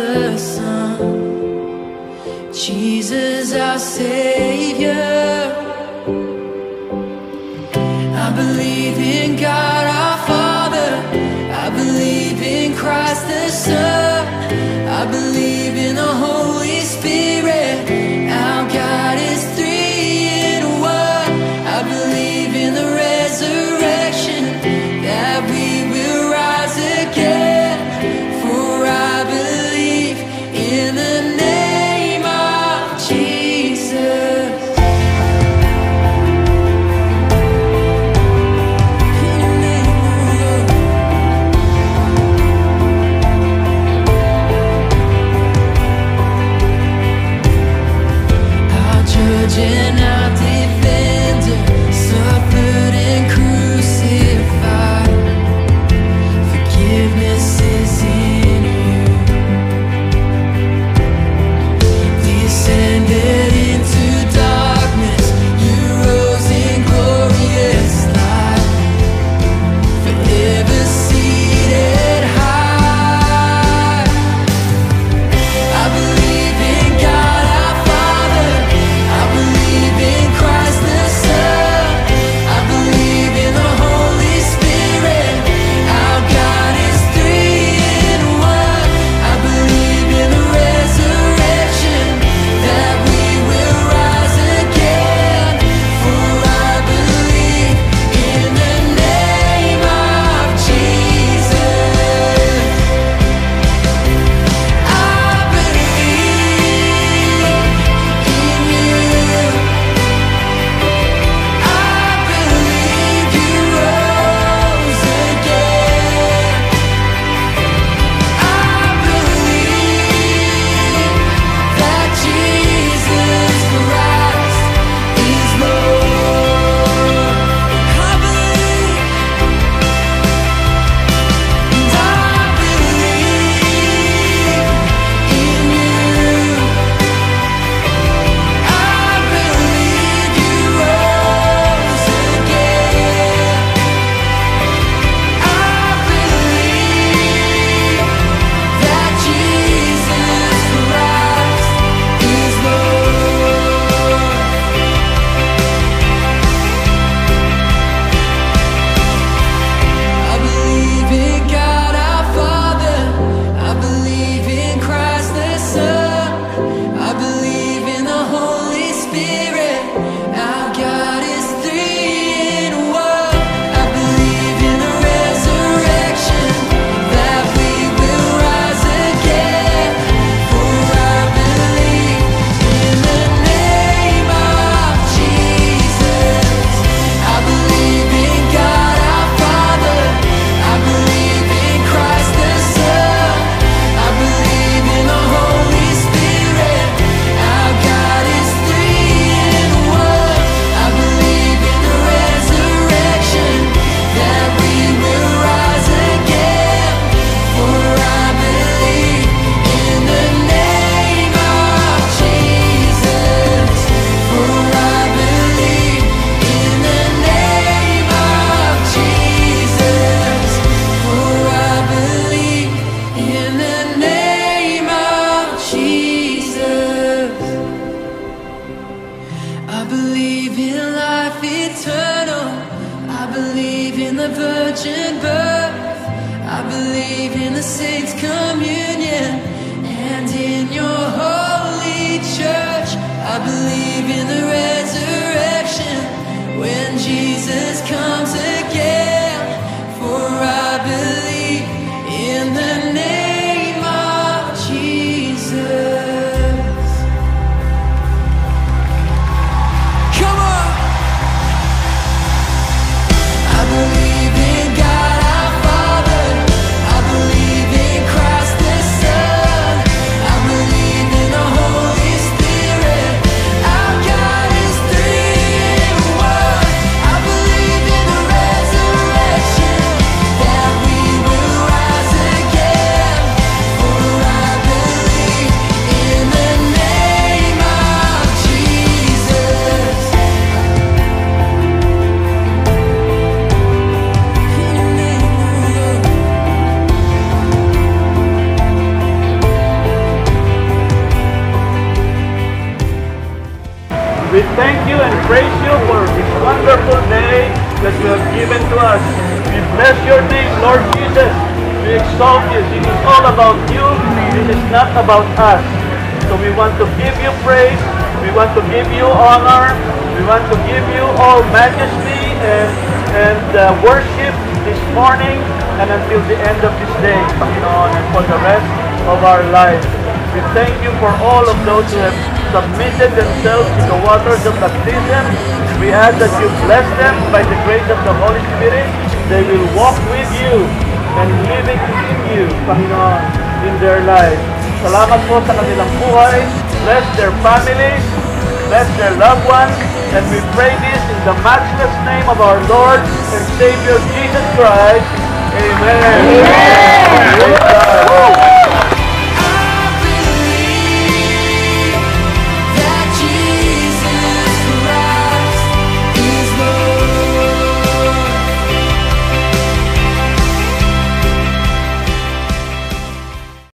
the Son, Jesus our Savior. I believe in God our Father, I believe in Christ the Son, I believe in the Holy Spirit, our God is three in one. I believe in the resurrection, that we will rise again, for I believe in the name of Jesus. And our defender suffered and crucified. Forgiveness is in you. Descended into darkness, you rose in glorious light, forever seated high. I believe in God our Father, I believe in Christ the Son, I believe in the Holy Spirit, our God is three in one. I believe in the resurrection, that we will rise again, for I believe in the name of Jesus. I believe in you. I believe you rose again. I believe that Jesus Christ is Lord. I believe, and I believe in you. I believe you rose again. I believe that Jesus Christ is Lord. I believe in God our Father, I believe in Christ the Son, I believe in the Holy Spirit, our God is three in one. I believe in the resurrection, that we will rise again, for I believe in the name of Jesus. I believe in God our Father, I believe in Christ the Son, I believe in the Holy Spirit, our God is three in one. I believe in the resurrection, that we will rise again, for I believe in the name of Jesus, for I believe in the name of Jesus, for I believe in the name of Jesus. I believe in life eternal, I believe in the virgin birth, I believe in the saints' communion, and in your holy church. I believe in the resurrection, when Jesus comes again, for I believe in the name of Jesus. Come on! I believe in God our Father, I believe in Christ the Son, I believe in the Holy Spirit, our God is three in one. I believe in the resurrection, that we will rise again, for I believe in the name of Jesus. praise you for this wonderful day that you have given to us. We bless your name, Lord Jesus. We exalt you. This is all about you. This is not about us. So we want to give you praise. We want to give you honor. We want to give you all majesty and worship this morning and until the end of this day, Panginoon, and for the rest of our lives. We thank you for all of those who have submitted themselves to the waters of baptism. We ask that you bless them by the grace of the Holy Spirit. They will walk with you and live it in you, Panginoon, in their lives. Salamat po sa kanilang buhay. Bless their families. Bless their loved ones. And we pray this in the matchless name of our Lord and Savior Jesus Christ. Amen. Amen. Praise God.